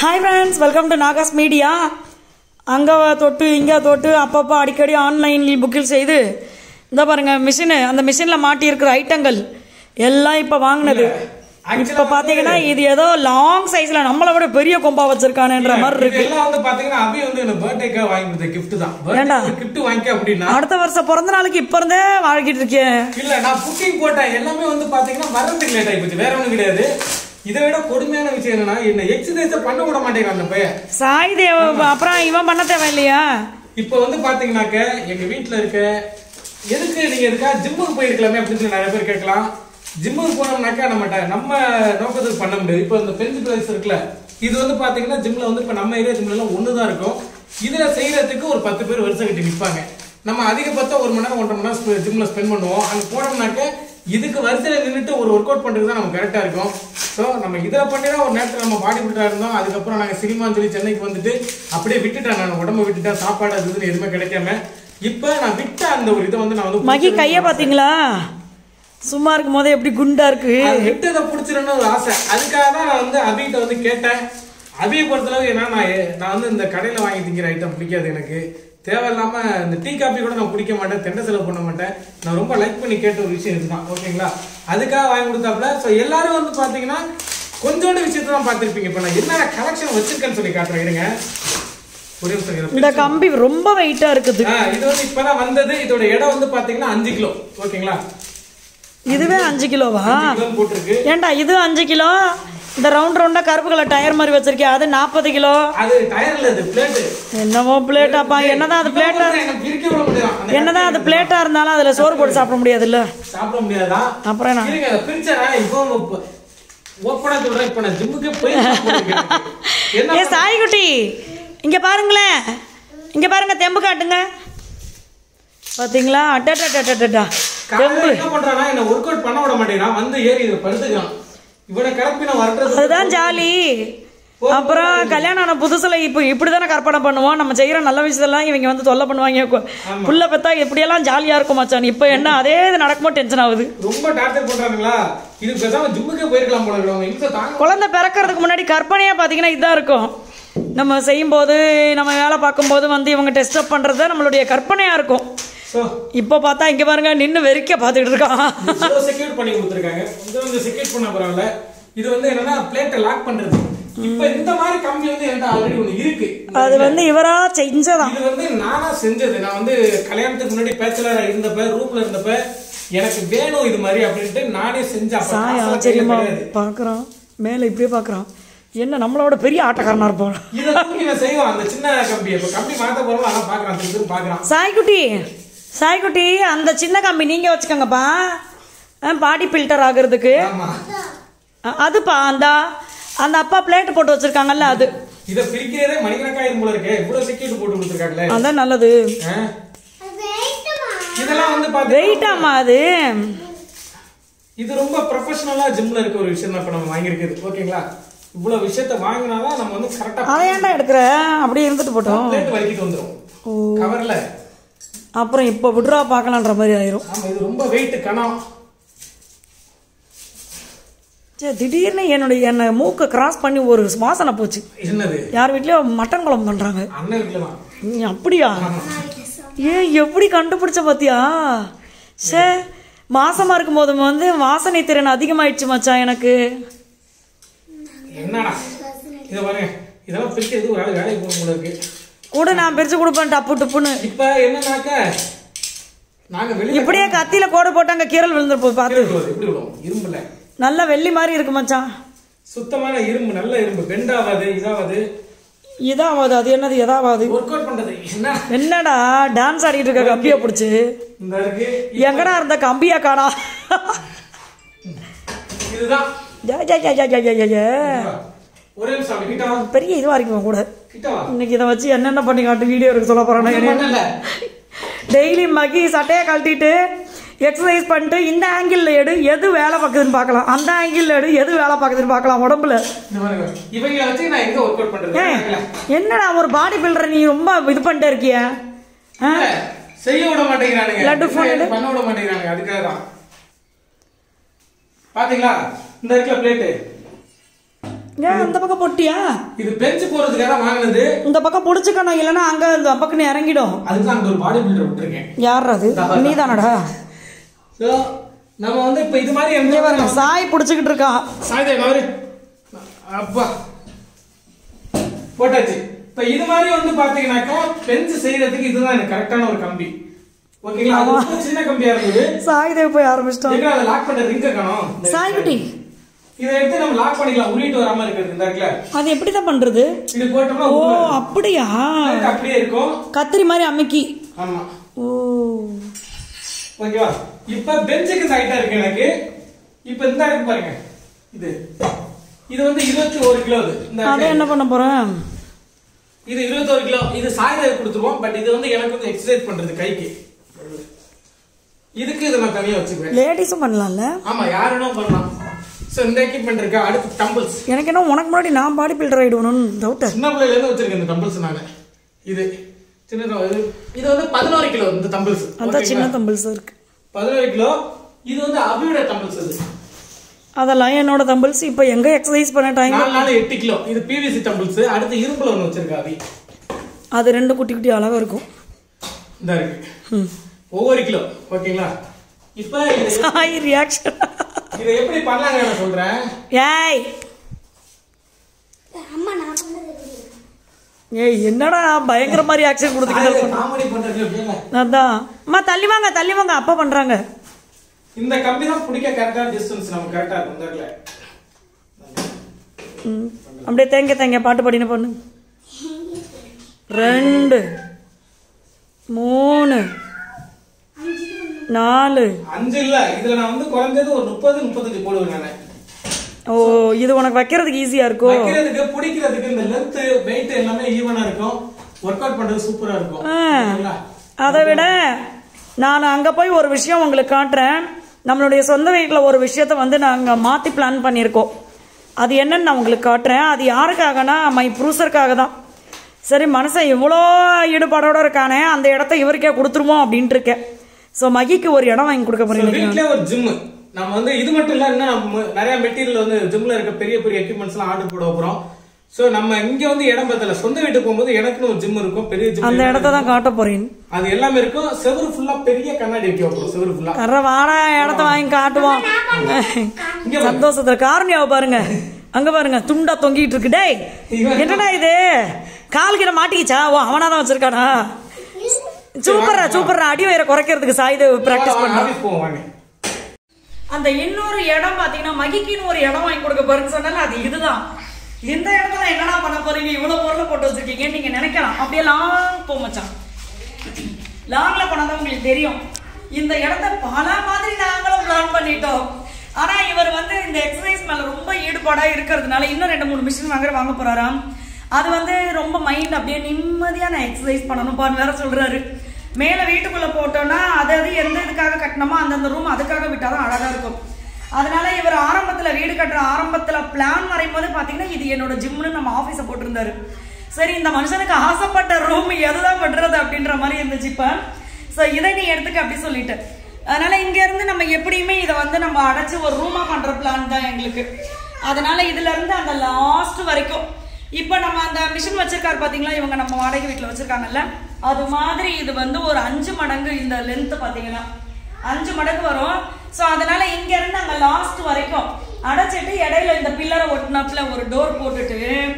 Hi friends, welcome to Nagas Media. அங்கே தொட்டு இங்கே தொட்டு அப்பப்போ அடிக்கடி ஆன்லைனில் புக்கில் செய்து இந்த பாருங்கள் மிஷினு அந்த மிஷினில் மாட்டியிருக்கிற ஐட்டங்கள் எல்லாம் இப்போ வாங்கினது. இப்போ பார்த்தீங்கன்னா இது ஏதோ லாங் சைஸில் நம்மளை விட பெரிய கொம்பா வச்சிருக்கானுன்ற மாதிரி இருக்கு. ஏண்டா அடுத்த வருஷம் பிறந்த நாளுக்கு இப்போ இருந்தே வாழ்க்கிட்டு இருக்கேன். இல்லை நான் புக்கிங் போட்டேன் எல்லாமே வந்து பார்த்தீங்கன்னா வரதுக்கு லேட் ஆகிப்போச்சு. வேற ஒன்றும் கிடையாது. இதை விட கொடுமையான விஷயம் என்னன்னா என்ன எக்ஸசைஸ் பண்ண விட மாட்டேங்கிறான் அந்த பையன் சாய் தேவ. அப்புறம் இவன் பண்ண தேவை இல்லையா? இப்போ வந்து பாத்தீங்கன்னாக்க எங்க வீட்டுல இருக்க எதுக்கு நீங்க இருக்கா ஜிம்முக்கு போயிருக்கலாமே அப்படின்னு சொல்லி நிறைய பேர் கேட்கலாம். ஜிம்முக்கு போனோம்னாக்கா நம்ம நோக்கத்துக்கு பண்ண முடியாது. இப்போ இந்த பெஞ்ச் பிளேஸ் இருக்குல்ல, இது வந்து பாத்தீங்கன்னா ஜிம்ல வந்து இப்ப நம்ம ஏரியா ஜிம்ல எல்லாம் ஒண்ணுதான் இருக்கும். இதுல செய்யறதுக்கு ஒரு 10 பேர் வருஷம் கட்டி நிற்பாங்க. நம்ம அதிகபட்சம் 1 மணி நேரம் 1.5 மணி நேரம் ஜிம்ல ஸ்பெண்ட் பண்ணுவோம். அங்க போனோம்னாக்க இதுக்கு வரிசையில நின்றுட்டு ஒரு ஒர்க் அவுட் பண்றது தான் நமக்கு கரெக்டா இருக்கும். ஸோ நம்ம இதில் பண்ணி தான் ஒரு நேரத்தில் நம்ம பாடி பில்டராக இருந்தோம். அதுக்கப்புறம் நாங்கள் சினிமான்னு சொல்லி சென்னைக்கு வந்துட்டு அப்படியே விட்டுட்டேன். நான் உடம்பு விட்டுட்டேன், சாப்பாடு அதுன்னு எதுவுமே கிடைக்காம இப்போ நான் விட்ட அந்த ஒரு இதை வந்து நான் வந்து மகி கையை பார்த்தீங்களா சும்மா இருக்கும் போதே எப்படி குண்டா இருக்கு. விட்டதை பிடிச்சிருன்னு ஒரு ஆசை. அதுக்காக தான் நான் வந்து அபிகிட்ட வந்து கேட்டேன். அபியை பொறுத்தளவு ஏன்னா நான் வந்து இந்த கடையில் வாங்கி திங்கிற ஐட்டம் பிடிக்காது எனக்கு. தேவையில்லாம இந்த டீ காபி கூட நான் குடிக்க மாட்டேன், தெண்டை செலவு பண்ண மாட்டேன். நான் ரொம்ப லைக் பண்ணி கேட்ட ஒரு விஷயம் இதுதான். ஓகேங்களா? அதுக்காக வாங்கி கொடுத்தாப்புல. ஸோ எல்லாரும் வந்து பாத்தீங்கன்னா கொஞ்சோண்டு விஷயத்தை தான் பார்த்துருப்பீங்க. இப்போ நான் என்னென்ன கலெக்ஷன் வச்சிருக்கேன்னு சொல்லி காட்டுறேன். இருங்க ஒரே நிமிஷம். இந்த கம்பி ரொம்ப வெயிட்டா இருக்குது. இது வந்து இப்பதான் வந்தது. இதோட இடம் வந்து பாத்தீங்கன்னா 5 கிலோ. ஓகேங்களா? இதுவே 5 கிலோவா போட்டிருக்கு? ஏன்டா இது 5 கிலோ? இந்த ரவுண்ட் ரவுண்டா கருப்பு கலர் டயர் மாதிரி வச்சிருக்கேன், அது 40 கிலோ. அது டயர்ல இது பிளேட். என்னமோ பிளேட்டாப்பா. என்னதான் அது பிளேட்டா, என்னதான் அது பிளேட்டா இருந்தாலும் அதுல சோறு போட்டு சாப்பிட முடியாது இல்ல? சாப்பிட முடியாதா? அப்புறம் என்ன இருங்க பிரிச்சறா. இப்போ ஓப்பனா சொல்றேன். இப்போ நான் ஜிம்முக்கு போய் என்ன ஏ சாய்குட்டி இங்க பாருங்களேன், இங்க பாருங்க, தெம்பு காட்டுங்க. பாத்தீங்களா? அட்டடடடடடா தெம்பு என்ன பண்றானா? என்ன வொர்க் அவுட் பண்ண விட மாட்டேங்கிறான். வந்து ஏறி இத படுத்துறான். இவனை கிளப்பி நான் வரது அதுதான் ஜாலி. அப்புறம் கல்யாணம் ஆன புதுசுல இப்போ இப்படிதானே கற்பனை பண்ணுவோம். நம்ம செய்யற நல்ல விஷயத்தெல்லாம் இவங்க வந்து தொல்லை பண்ணுவாங்க. புள்ள பெத்தா எப்படியெல்லாம் ஜாலியா இருக்கும் மச்சான். இப்ப என்ன அதே இது நடக்குமோ டென்ஷன் ஆகுது. ரொம்ப டார்ச்சர் பண்றாங்களா? இது பேசாம ஜிம்முக்கே போயிருக்கலாம் போல இருக்கு. குழந்தை பிறக்கிறதுக்கு முன்னாடி கற்பனையா பாத்தீங்கன்னா இதுதான் இருக்கும். நம்ம செய்யும் போது நம்ம வேலை பார்க்கும் போது வந்து இவங்க டெஸ்ட் அப் பண்றது நம்மளுடைய கற்பனையா இருக்கும். இப்போ பார்த்தா இங்க பாருங்க நின்னு வெறிக்க பாத்துட்டு இருக்கான். செக்யூர் பண்ணி கொடுத்துருக்காங்க. கொஞ்சம் செக்யூர் பண்ண பரவாயில்ல. இது வந்து என்னன்னா பிளேட்டை லாக் பண்றது. இப்ப இந்த மாதிரி கம்பி வந்து என்கிட்ட ஆல்ரெடி ஒண்ணு இருக்கு. அது வந்து இவரா செஞ்சதான். இது வந்து நானா செஞ்சது. நான் வந்து கல்யாணத்துக்கு முன்னாடி பேச்சலரா இருந்தப்ப ரூம்ல இருந்தப்ப எனக்கு வேணும் இது மாதிரி அப்படின்ட்டு நானே செஞ்சேன். ஆச்சரியமா பாக்குறான். மேல இப்படியே பாக்குறான். என்ன நம்மளோட பெரிய ஆட்டக்காரனா இருப்போம். இதை நான் செய்வோம். அந்த சின்ன கம்பி இப்ப கம்பி மாத்த போறோம். அதான் பாக்குறான், திரும்ப பாக்குறான். சாய்குட்டி அந்த சின்ன கம்பி நீங்க வச்சுக்கோங்கப்பா, பாடி பில்டர் ஆகுறதுக்கு. அதுப்பா அந்த அந்த அப்பா பிளேட் போட்டு வச்சிருக்காங்கல்ல அது. இத பிரிக்கிறதே மணிக்கணக்காயிரம் போல இருக்கு. இவ்வளவு செக்யூரிட்டி போட்டு கொடுத்துருக்காங்களே, அதான் நல்லது. இதெல்லாம் வந்து வெயிட்டாமா அது. இது ரொம்ப ப்ரொஃபஷனலா ஜிம்ல இருக்க ஒரு விஷயம் தான் இப்ப நம்ம வாங்கியிருக்குது. ஓகேங்களா? இவ்வளவு விஷயத்த வாங்கினாதான் நம்ம வந்து கரெக்டா. அதை ஏன்டா எடுக்கிற? அப்படியே இருந்துட்டு போட்டோம். பிளேட் வலிக்கிட்டு வந்துடும் கவர்ல. அப்புறம் இப்ப விட்ரா பார்க்கலான்ற மாதிரி ஆயிரும். ஆமா, இது ரொம்ப வெயிட் கணம். திடீர்னு என்ன மூக்க கிராஸ் பண்ணி ஒரு வாசனை போச்சு. என்னது? யார் வீட்லயோ மட்டன் குழம்பு பண்றாங்க. அண்ணன் வீட்டுல. அப்படியா? எப்படி கண்டுபிடிச்ச பாத்தியா? சே, மாசமா இருக்கும் போது வந்து வாசனை திறன் அதிகமாயிடுச்சு மச்சான் எனக்கு. என்னடா இத பாருங்க. இதெல்லாம் பிரிக்கிறது ஒரு ஆள் வேலைக்கு போக முடியல இருக்கு. கூட நான் பிரிச்சு கொடுப்பேன் டப்பு டப்புன்னு. இப்ப என்னன்னாக்க நாங்க வெளிய இப்படியே கத்தியில கோடு போட்டாங்க, கீரல் விழுந்து போய் பார்த்து. இப்படி விடும். இரும்புல நல்ல வெள்ளி மாதிரி இருக்கு மச்சான். சுத்தமான இரும்பு, நல்ல இரும்பு. பெண்டாவாது இதாவது அது என்னது எதாவது ஒர்க் அவுட் பண்றது. என்னடா டான்ஸ் ஆடிட்டு இருக்க கம்பியா பிடிச்சு? இந்த இருக்கு. எங்கடா இருந்த கம்பியா காணா? இதுதான் ஒரே நிமிஷம் கிட்ட வா. பெரிய இதுவா இருக்கும் கூட. கிட்ட வா. இன்னைக்கு இதை வச்சு என்னென்ன பண்ணி காட்டு வீடியோ இருக்கு சொல்ல போறேன். டெய்லி மகி சட்டையை கழட்டிட்டு எக்ஸசைஸ் பண்ணிட்டு இந்த ஆங்கிள் எடு எது வேலை பார்க்குதுன்னு பார்க்கலாம், அந்த ஆங்கிள் எடு எது வேலை பார்க்குதுன்னு பார்க்கலாம் உடம்புல. இவங்களை வச்சு நான் எங்க ஒர்க் அவுட் பண்றது? என்னடா ஒரு பாடி பில்டர் நீ ரொம்ப இது பண்ணிட்டே இருக்கிய. செய்ய விட மாட்டேங்கிறானுங்க, லட்டு பண்ண விட மாட்டேங்கிறாங்க. அதுக்காக தான் பாத்தீங்களா இந்த இடத்துல பிளேட்டு ஏன் அந்த பக்கம் பொட்டியா? இது பெஞ்ச் போறதுக்காக வாங்கினது. இந்த பக்கம் புடிச்சுக்கணும், இல்லைன்னா அங்க இந்த பக்கம் இறங்கிடும். அதுதான் அங்க ஒரு பாடி பில்டர் விட்டுருக்கேன். யார் அது? நீதானடா? சோ நம்ம வந்து இப்ப இது மாதிரி எங்க பாருங்க சாய் புடிச்சுக்கிட்டு இருக்கா. சாய் நவரு அப்பா போட்டாச்சு. இப்ப இது மாதிரி வந்து பாத்தீங்கன்னாக்கா பெஞ்ச் செய்யறதுக்கு இதுதான் எனக்கு கரெக்டான ஒரு கம்பி. ஓகேங்களா? அது சின்ன கம்பியா இருக்குது. சாய் தேவ் போய் ஆரம்பிச்சிட்டோம். எங்க அதை லாக் பண்ற ரிங்க காணோம். சாய் குட்டி இதை எடுத்து நம்ம லாக் பண்ணிக்கலாம். உள்ளிட்டு வராம இருக்குது இந்த இடத்துல. அது எப்படிதான் பண்றது? இது போட்டோம்னா ஓ அப்படியா? அப்படியே இருக்கும். கத்திரி மாதிரி அமுக்கி. ஆமா. ஓ ஓகேவா? இப்ப பெஞ்சுக்கு சைட்டா இருக்கு எனக்கு. இப்ப இந்த இருக்கு பாருங்க. இது வந்து 21 கிலோ. அத என்ன பண்ண போறேன்? இது 21 கிலோ. இது சாய்தேவ் கொடுத்துருவோம். பட் இது வந்து எனக்கு வந்து எக்ஸசைஸ் பண்றது கைக்கு. இதுக்கு இதை நான் தனியா வச்சுக்குவேன். லேடிஸும் பண்ணலாம்ல? ஆமா, யாரும் பண்ணலாம். சோ இந்த எக்யூப்மெண்ட் இருக்கு. அடுத்து டம்பிள்ஸ். எனக்கு என்ன உனக்கு முன்னாடி நான் பாடி பில்டர் ஆயிடுவணும்னு டவுட். சின்ன பிள்ளையில இருந்து வச்சிருக்கேன் இந்த டம்பிள்ஸ் நானு. இது சின்ன இது வந்து 11 கிலோ இந்த டம்பிள்ஸ். அந்த சின்ன டம்பிள்ஸ் இருக்கு 11 கிலோ. இது வந்து அபியோட டம்பிள்ஸ். அது அதெல்லாம் என்னோட டம்பிள்ஸ். இப்போ எங்க எக்ஸசைஸ் பண்ண டைம் 8 கிலோ. இது பிவிசி டம்பிள்ஸ். அடுத்து இரும்புல ஒன்னு வச்சிருக்கா அபி. அது ரெண்டு குட்டி குட்டி அழகா இருக்கும். இந்த இருக்கு ஒவ்வொரு கிலோ. ஓகேங்களா? இப்போ சாய் ரியாக்ஷன் இத எப்படி பண்ணலாங்க நான் சொல்றேன். ஏய் அம்மா நான் பண்ணது ஏய் என்னடா பயங்கரமா ரியாக்ஷன் கொடுத்துக்கிட்டு காமெடி பண்றது அப்படியே. அதான் அம்மா தள்ளி வாங்க அப்பா பண்றாங்க. இந்த கம்பி தான் பிடிக்க கரெக்டா டிஸ்டன்ஸ் நமக்கு கரெக்டா இருக்கும் இந்த இடத்துல. அப்படியே தேங்க பாட்டு பாடின பொண்ணு. 2 3 4 5 இல்ல. இதுல நான் வந்து குறைஞ்சது ஒரு 30-35 போடுவேன் நானே. ஓ இது உனக்கு வைக்கிறதுக்கு ஈஸியா இருக்கும். வைக்கிறதுக்கு பிடிக்கிறதுக்கு இந்த லென்த் வெயிட் எல்லாமே ஈவனா இருக்கும். வொர்க் அவுட் பண்றது சூப்பரா இருக்கும். அதை விட நான் அங்க போய் ஒரு விஷயம் உங்களுக்கு காட்டுறேன். நம்மளுடைய சொந்த வீட்டில் ஒரு விஷயத்த வந்து நாங்கள் மாற்றி பிளான் பண்ணியிருக்கோம். அது என்னன்னு நான் உங்களுக்கு காட்டுறேன். அது யாருக்காகனா மை ப்ரூசருக்காக தான். சரி மனசை இவ்வளோ ஈடுபாடோட இருக்கானே, அந்த இடத்த இவருக்கே கொடுத்துருவோம் அப்படின்ட்டு இருக்கேன். ஸோ மகிக்கு ஒரு இடம் வாங்கி கொடுக்க போறீங்க. வீட்டிலே ஒரு ஜிம். நம்ம வந்து இது மட்டும் இல்ல, இன்னும் நிறைய மெட்டீரியல் வந்து ஜிம்ல இருக்க பெரிய பெரிய எக்யூப்மெண்ட்ஸ் எல்லாம் ஆர்டர் போட போறோம். சோ நம்ம இங்க வந்து இடம் பத்தல. சொந்த வீட்டுக்கு போகும்போது எனக்குன்னு ஒரு ஜிம் இருக்கும், பெரிய ஜிம். அந்த இடத்த தான் காட்ட போறேன். அது எல்லாமே இருக்கும். செவரு ஃபுல்லா பெரிய கண்ணாடி வைக்க செவரு ஃபுல்லா. கர வாடா இடத்த வாங்கி காட்டுவோம். சந்தோஷத்துல காரணியாவை பாருங்க, அங்க பாருங்க துண்டா தொங்கிட்டு இருக்கு. டேய் என்னடா இது, கால் கிட்ட மாட்டிக்கிச்சா? ஓ அவனாதான் வச்சிருக்கானா? சூப்பரா அடி வயிற குறைக்கிறதுக்கு சாயுது பிராக்டிஸ் பண்ண. அந்த இன்னொரு இடம் பாத்தீங்கன்னா மகிக்கின்னு ஒரு இடம் வாங்கி கொடுக்க போறேன்னு சொன்னால அது இதுதான். இந்த இடத்துல என்னடா பண்ண போறீங்க, இவ்வளவு பொருளை போட்டு வச்சிருக்கீங்கன்னு நீங்க நினைக்கலாம். அப்படியே லாங் போமச்சான். லாங்ல போனாதான் உங்களுக்கு தெரியும். இந்த இடத்த பல மாதிரி நாங்களும் பிளான் பண்ணிட்டோம். ஆனா இவர் வந்து இந்த எக்ஸசைஸ் மேல ரொம்ப ஈடுபாடா இருக்கிறதுனால இன்னும் 2-3 மிஷின் வாங்க போறாராம். அது வந்து ரொம்ப மைண்ட் அப்படியே நிம்மதியா நான் எக்ஸசைஸ் பண்ணணும் வேற சொல்றாரு. மேல வீட்டுக்குள்ள போட்டோம்னா அது எந்த இதுக்காக கட்டணுமோ அந்தந்த ரூம் அதுக்காக விட்டாதான் அழகா இருக்கும். அதனால இவர் ஆரம்பத்துல வீடு கட்டுற ஆரம்பத்துல பிளான் வரையும் போது பாத்தீங்கன்னா இது என்னோட ஜிம்னு நம்ம ஆபீஸ போட்டிருந்தாரு. சரி இந்த மனுஷனுக்கு ஆசைப்பட்ட ரூம் எதுதான் பண்றது அப்படின்ற மாதிரி இருந்துச்சு. இப்ப சோ இதை நீ எடுத்துக்க அப்படி சொல்லிட்டு, அதனால இங்க இருந்து நம்ம எப்படியுமே இதை வந்து நம்ம அடைச்சு ஒரு ரூமா பண்ற பிளான் தான் எங்களுக்கு. அதனால இதுல இருந்து அந்த லாஸ்ட் வரைக்கும் இப்ப நம்ம அந்த மிஷின் வச்சிருக்காரு பாத்தீங்களா, இவங்க நம்ம வாடகை வீட்டுல வச்சிருக்காங்கல்ல, அது மாதிரி இது வந்து ஒரு 5 மடங்கு இந்த லென்த் பாத்தீங்கன்னா 5 மடங்கு வரும். சோ அதனால இங்க இருந்து அங்க லாஸ்ட் வரைக்கும் அடைச்சிட்டு இடையில இந்த பில்லரை ஒட்டினாப்புல ஒரு டோர் போட்டுட்டு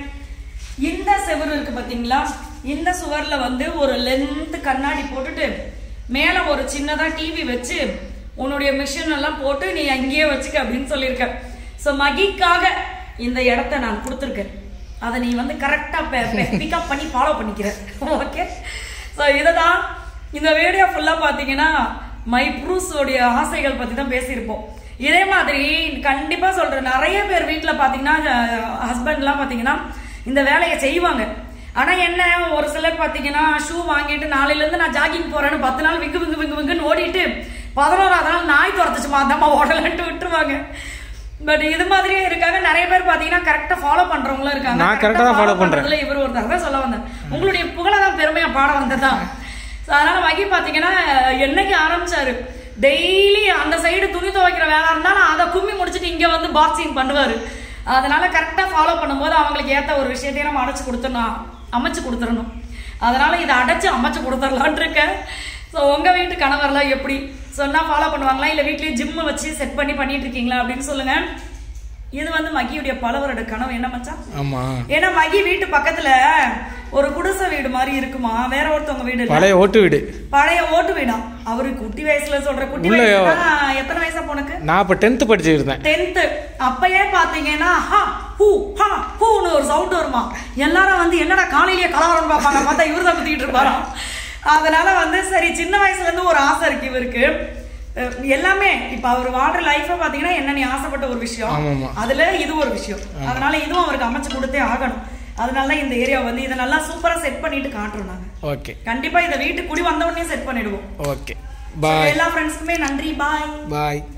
இந்த செவர் இருக்கு பாத்தீங்களா, இந்த சுவர்ல வந்து ஒரு லென்த் கண்ணாடி போட்டுட்டு மேல ஒரு சின்னதா டிவி வச்சு உன்னுடைய மிஷின் எல்லாம் போட்டு நீ அங்கேயே வச்சுக்க அப்படின்னு சொல்லியிருக்க. சோ மகிக்காக இந்த இடத்த நான் கொடுத்துருக்கேன். அதை நீ வந்து கரெக்டா பிக்கப் பண்ணி ஃபாலோ பண்ணிக்கிற. ஓகே, ஸோ இதுதான் இந்த வீடியோ ஃபுல்லா பாத்தீங்கன்னா மை ப்ரூஸோடைய ஆசைகள் பத்தி தான் பேசியிருப்போம். இதே மாதிரி கண்டிப்பா சொல்றேன், நிறைய பேர் வீட்டுல பாத்தீங்கன்னா ஹஸ்பண்ட் எல்லாம் பாத்தீங்கன்னா இந்த வேலையை செய்வாங்க. ஆனா என்ன, ஒரு சிலர் பாத்தீங்கன்னா ஷூ வாங்கிட்டு நாளையில இருந்து நான் ஜாகிங் போறேன்னு 10 நாள் விங்குன்னு ஓடிட்டு 11ஆவது நாள் நாய் துரத்துச்சுமா அந்தம்மா ஓடலன்ட்டு விட்டுருவாங்க. பட் இது மாதிரியே இருக்காங்க நிறைய பேர் பாத்தீங்கன்னா கரெக்டா ஃபாலோ பண்றவங்களும் இருக்காங்க. நான் கரெக்டா தான் ஃபாலோ பண்றேன். இவர் ஒருத்தர் தான் சொல்ல வந்தேன், உங்களுடைய புகழதான் பெருமையா பாட வந்ததான். அதனால மகி பாத்தீங்கன்னா என்னைக்கு ஆரம்பிச்சாரு, டெய்லி அந்த சைடு துணி துவைக்கிற வேலை இருந்தாலும் அதை கும்மி முடிச்சுட்டு இங்க வந்து பாக்ஸிங் பண்ணுவாரு. அதனால கரெக்டாக ஃபாலோ பண்ணும்போது அவங்களுக்கு ஏற்ற ஒரு விஷயத்தையும் நம்ம அமைச்சு கொடுத்துடணும். அதனால இதை அடைச்சு அமைச்சு கொடுத்துடலான் இருக்கேன். ஸோ உங்கள் வீட்டு கணவர்லாம் எப்படி சொன்னால் ஃபாலோ பண்ணுவாங்களா, இல்லை வீட்லேயே ஜிம்மு வச்சு செட் பண்ணிட்டு இருக்கீங்களா அப்படின்னு சொல்லுங்க. இது வந்து மகியுடைய பல வருட கனவு. என்ன மச்சான்? ஆமா, ஏன்னா மகி வீட்டு பக்கத்துல ஒரு குடிசை வீடு மாதிரி இருக்குமா, வேற ஒருத்தவங்க வீடு, பழைய ஓட்டு வீடு. பழைய ஓட்டு வீடா? அவரு குட்டி வயசுல சொல்ற குட்டி வயசுல எத்தனை வயசா போனக்கு? நான் இப்ப 10th படிச்சிருந்தேன். 10th அப்பயே பாத்தீங்கன்னா ஒரு சவுண்ட் வருமா, எல்லாரும் வந்து என்னடா காலையிலேயே கலவரம் பார்ப்பாங்க, பார்த்தா இவரு தான் குத்திக்கிட்டு இருப்பாராம். அதனால வந்து சரி, சின்ன வயசுல இருந்து ஒரு ஆசை இருக்கு இவருக்கு. எல்லாமே இப்ப அவர் வாழ்ற லைஃப பாத்தீங்கன்னா என்ன நீ ஆசைப்பட்ட ஒரு விஷயம், அதுல இது ஒரு விஷயம். அதனால இதுவும் அவருக்கு அமைச்சு கொடுத்தே ஆகணும். அதனால இந்த ஏரியா வந்து இதை நல்லா சூப்பரா செட் பண்ணிட்டு காட்டுறோம் நாங்க. ஓகே, கண்டிப்பா இதை வீட்டுக்கு குடி வந்த உடனே செட் பண்ணிடுவோம். Okay, bye. எல்லா ஃப்ரெண்ட்ஸ்க்குமே நன்றி. பாய் பாய்.